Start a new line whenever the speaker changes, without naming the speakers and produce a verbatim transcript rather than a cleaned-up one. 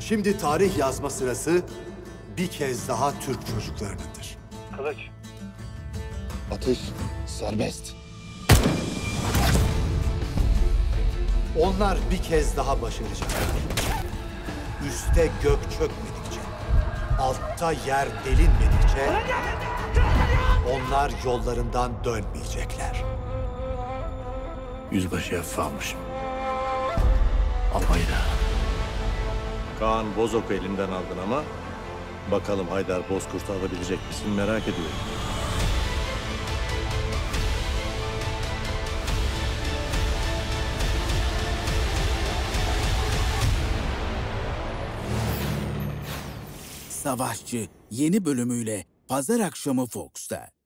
Şimdi tarih yazma sırası bir kez daha Türk çocuklarınındır.
Kılıç.
Atış serbest.
Onlar bir kez daha başaracaklar. Üste gök çökmedikçe, altta yer delinmedikçe onlar yollarından dönmeyecekler.
Yüzbaşı Effamış. Albayda.
Kaan Bozok'u elinden aldın ama bakalım Haydar Bozkurt'u alabilecek misin merak ediyorum.
Savaşçı yeni bölümüyle pazar akşamı Fox'ta.